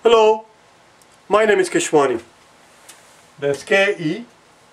Hello, my name is Keshwani. That's K-E-S-H-W-A-N-I,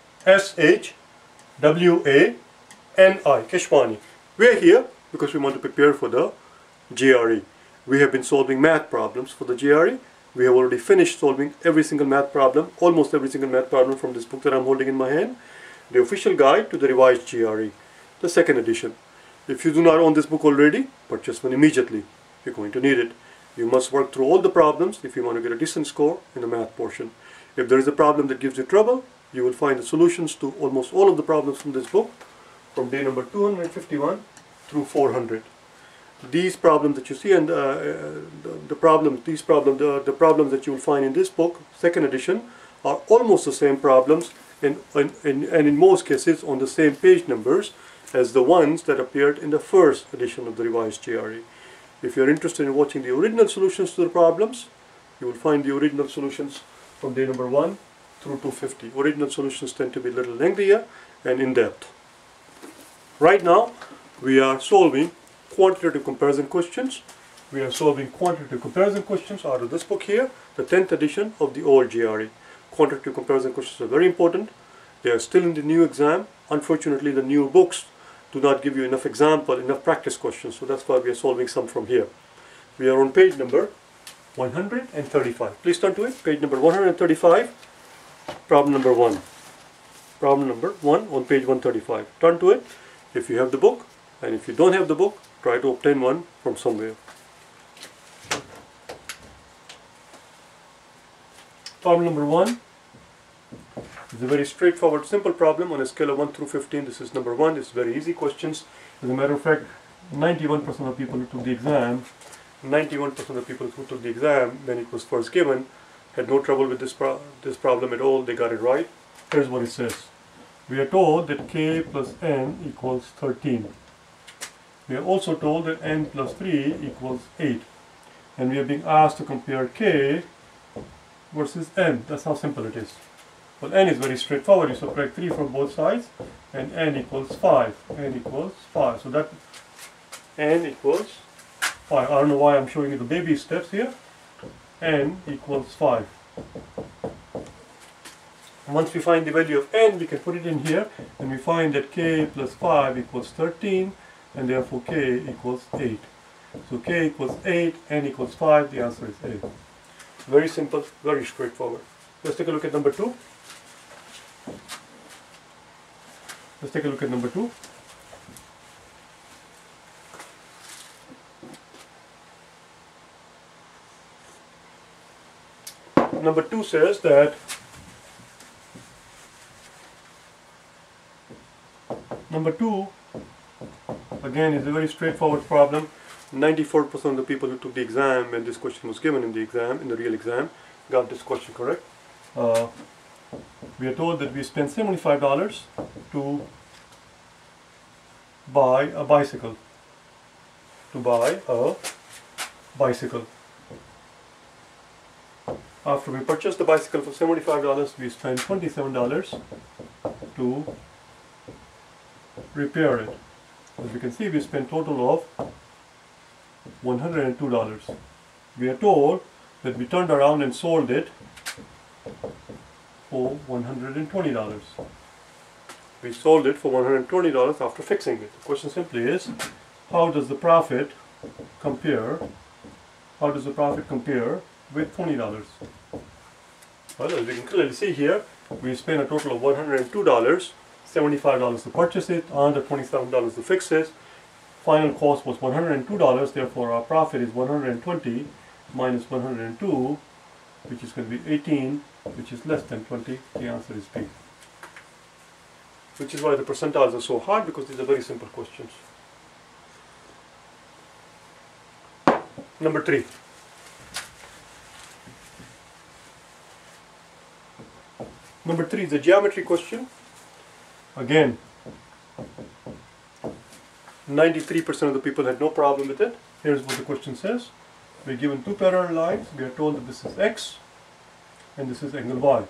Keshwani. We are here because we want to prepare for the GRE. We have been solving math problems for the GRE. We have already finished solving every single math problem, almost every single math problem from this book that I'm holding in my hand, the official guide to the revised GRE, the second edition. If you do not own this book already, purchase one immediately. You're going to need it. You must work through all the problems if you want to get a decent score in the math portion. If there is a problem that gives you trouble, you will find the solutions to almost all of the problems from this book from day number 251 through 400. These problems that you see and the problems that you will find in this book, second edition, are almost the same problems and in most cases on the same page numbers as the ones that appeared in the first edition of the revised GRE. If you are interested in watching the original solutions to the problems, you will find the original solutions from day number 1 through 250. Original solutions tend to be a little lengthier and in-depth. Right now, we are solving quantitative comparison questions. We are solving quantitative comparison questions out of this book here, the 10th edition of the old GRE. Quantitative comparison questions are very important. They are still in the new exam. Unfortunately, the new books do not give you enough practice questions, so that's why we are solving some from here. We are on page number 135. Please turn to it. Page number 135, problem number 1. Problem number 1 on page 135. Turn to it if you have the book, and if you don't have the book, try to obtain one from somewhere. Problem number 1 is a very straightforward, simple problem on a scale of 1 through 15. This is number 1. It's very easy questions. As a matter of fact, 91% of people who took the exam, when it was first given, had no trouble with this problem at all. They got it right. Here's what it says. We are told that k plus n equals 13. We are also told that n plus 3 equals 8. And we are being asked to compare k versus n. That's how simple it is. Well, n is very straightforward. You subtract 3 from both sides, and n equals 5. n equals 5. So that n equals 5. I don't know why I'm showing you the baby steps here. n equals 5. Once we find the value of n, we can put it in here, and we find that k plus 5 equals 13, and therefore k equals 8. So k equals 8, n equals 5. The answer is 8. Very simple, very straightforward. Let's take a look at number 2. Let's take a look at number 2. Number 2 says that number 2 again is a very straightforward problem. 94% of the people who took the exam when this question was given in the exam, in the real exam, got this question correct. We are told that we spent $75 to buy a bicycle. After we purchased the bicycle for $75, we spent $27 to repair it. As you can see, we spent a total of $102. We are told that we turned around and sold it for $120. We sold it for $120 after fixing it. The question simply is, how does the profit compare? How does the profit compare with $20? Well, as we can clearly see here, we spent a total of $102, $75 to purchase it, $127 to fix it. Final cost was $102, therefore our profit is 120 minus 102, which is going to be 18, which is less than 20. The answer is B. Which is why the percentiles are so hard, because these are very simple questions. Number 3. Number 3 is a geometry question. Again, 93% of the people had no problem with it. Here's what the question says. We're given two parallel lines. We are told that this is x and this is angle y.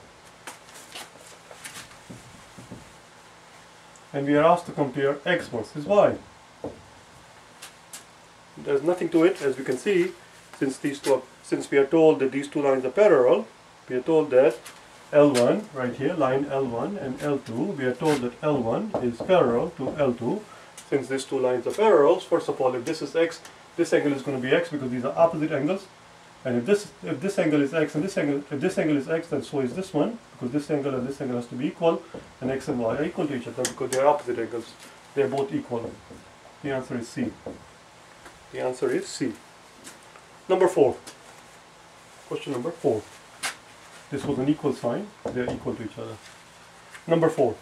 And we are asked to compare x versus y. There's nothing to it, as we can see, since these two are since we are told that these two lines are parallel, we are told that L1, right here, line L1 and L2, we are told that L1 is parallel to L2. Since these two lines are parallels, first of all, if this is x, this angle is going to be x because these are opposite angles. And if this angle is x and if this angle is x, then so is this one, because this angle and this angle has to be equal, and x and y are equal to each other because they are opposite angles. They are both equal. The answer is C. The answer is C. Number 4. Question number 4. This was an equal sign. They are equal to each other. Number 4.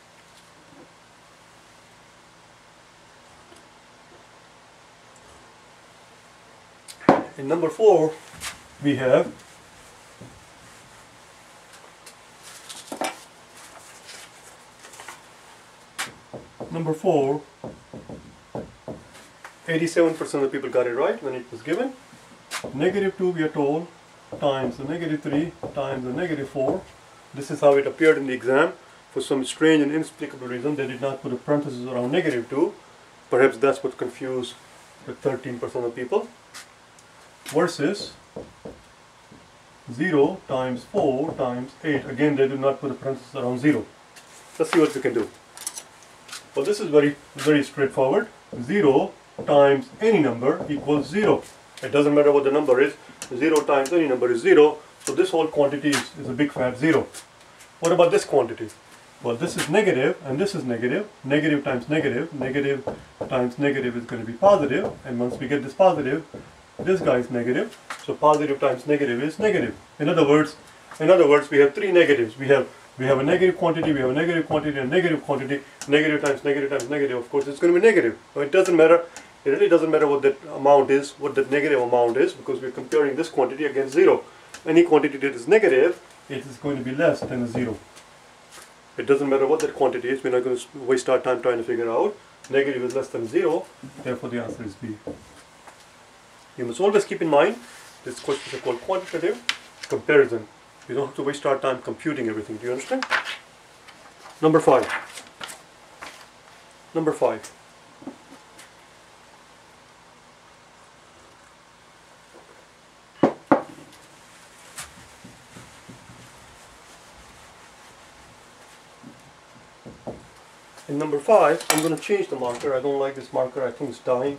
In number 4, we have number 4. 87% of people got it right when it was given. -2, we are told, times the -3 times the -4. This is how it appeared in the exam. For some strange and inexplicable reason, they did not put a parenthesis around -2. Perhaps that's what confused the 13% of people. Versus 0 times 4 times 8. Again, they did not put a parenthesis around 0. Let's see what we can do. Well, this is very straightforward. 0 times any number equals 0. It doesn't matter what the number is. 0 times any number is 0. So this whole quantity is a big fat 0. What about this quantity? Well, this is negative and this is negative. Negative times negative. Negative times negative is going to be positive. And once we get this positive, this guy is negative. So positive times negative is negative. In other words, we have three negatives. We have a negative quantity, we have a negative quantity, and a negative quantity. Negative times negative times negative. Of course, it's going to be negative. But it doesn't matter. It really doesn't matter what that amount is, what that negative amount is, because we're comparing this quantity against 0. Any quantity that is negative, it is going to be less than a 0. It doesn't matter what that quantity is. We're not going to waste our time trying to figure out. Negative is less than 0. Therefore, the answer is B. You must always keep in mind, these questions are called quantitative comparison. You don't have to waste our time computing everything. Do you understand? Number 5. Number 5. In number 5, I'm going to change the marker. I don't like this marker. I think it's dying.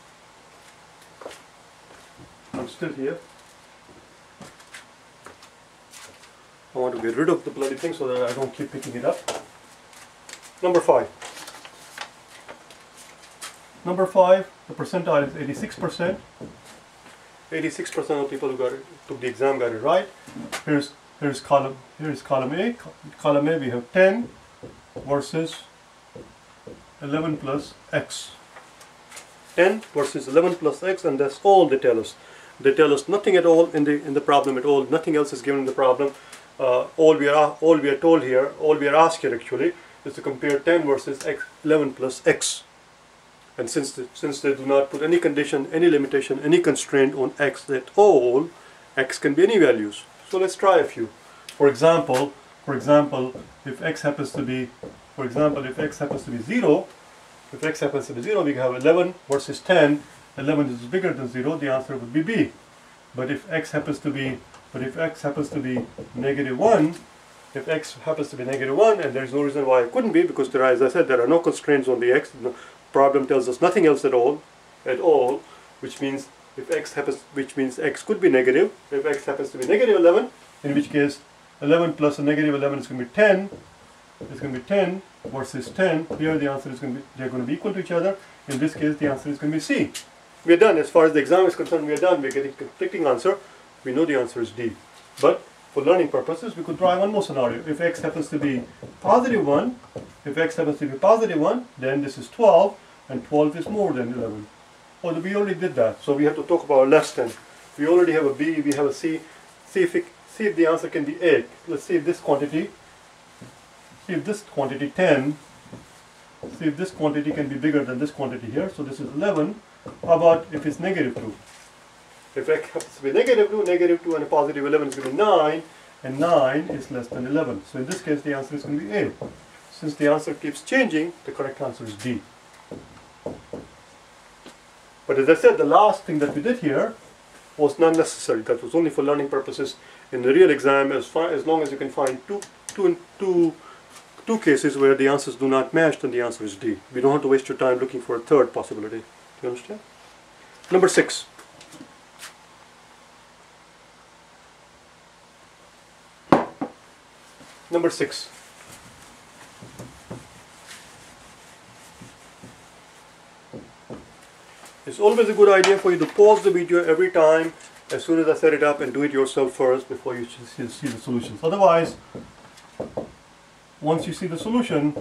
I'm still here. I want to get rid of the bloody thing so that I don't keep picking it up. Number 5. Number 5, the percentile is 86%. 86% of people who took the exam got it right. Here's column A. Column A we have 10 versus 11 plus x. 10 versus 11 plus x, and that's all they tell us. They tell us nothing at all in the problem at all. Nothing else is given in the problem. All we are told here, all we are asked here actually, is to compare 10 versus 11 plus x. And since they do not put any condition, any limitation, any constraint on x at all, x can be any values. So let's try a few. For example, if x happens to be, if x happens to be 0, we have 11 versus 10. 11 is bigger than 0. The answer would be B. But if x happens to be negative 1, and there is no reason why it couldn't be, because there are, as I said, there are no constraints on the x. The problem tells us nothing else at all, which means x could be negative. If x happens to be negative 11, in which case 11 plus a negative 11 is going to be 10. It's going to be 10 versus 10. Here the answer is going to be, they're going to be equal to each other. In this case, the answer is going to be C. We are done. As far as the exam is concerned, we are done. We are getting conflicting answer. We know the answer is D. But for learning purposes, we could try one more scenario. If x happens to be positive 1, then this is 12, and 12 is more than 11. Oh, we already did that. So we have to talk about less than. We already have a B, we have a C. See if the answer can be A. Let's see if this quantity, 10, see if this quantity can be bigger than this quantity here. So this is 11. How about if it's negative 2? If x happens to be negative 2 and a positive 11 is going to be 9, and 9 is less than 11. So in this case, the answer is going to be A. Since the answer keeps changing, the correct answer is D. But as I said, the last thing that we did here, was not necessary. That was only for learning purposes. In the real exam, as long as you can find two cases where the answers do not match, then the answer is D. We don't have to waste your time looking for a third possibility. Do you understand? Number 6. Number 6. It's always a good idea for you to pause the video every time as soon as I set it up and do it yourself first before you see the solutions. Otherwise, once you see the solution,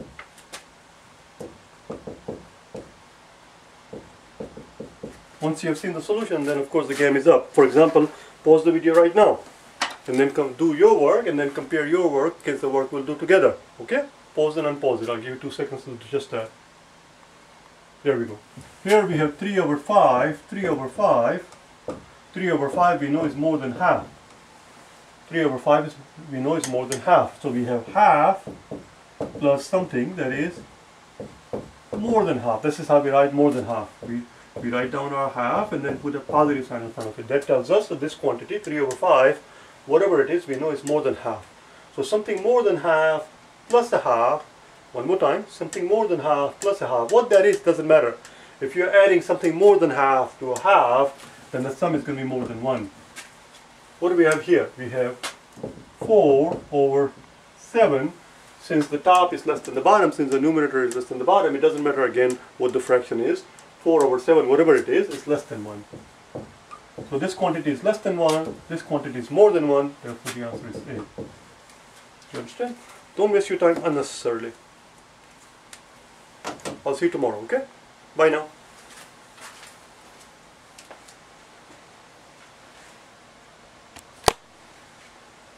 once you have seen the solution, then of course the game is up. For example, pause the video right now and then come do your work and then compare your work against the work we'll do together. Okay? Pause and unpause it. I'll give you 2 seconds to do just that. There we go. Here we have 3 over 5. 3 over 5. 3 over 5 we know is more than half. 3 over 5 is, we know is more than half. So we have half plus something that is more than half. This is how we write more than half. We write down our half and then put a positive sign in front of it. That tells us that this quantity, 3 over 5, whatever it is, we know is more than half. So something more than half plus a half. One more time, something more than half plus a half. What that is doesn't matter. If you're adding something more than half to a half, then the sum is going to be more than 1. What do we have here? We have 4 over 7. Since the top is less than the bottom, since the numerator is less than the bottom, it doesn't matter again what the fraction is. 4 over 7, whatever it is less than 1. So this quantity is less than 1, this quantity is more than 1, therefore the answer is A. Do you understand? Don't waste your time unnecessarily. I'll see you tomorrow, okay? Bye now.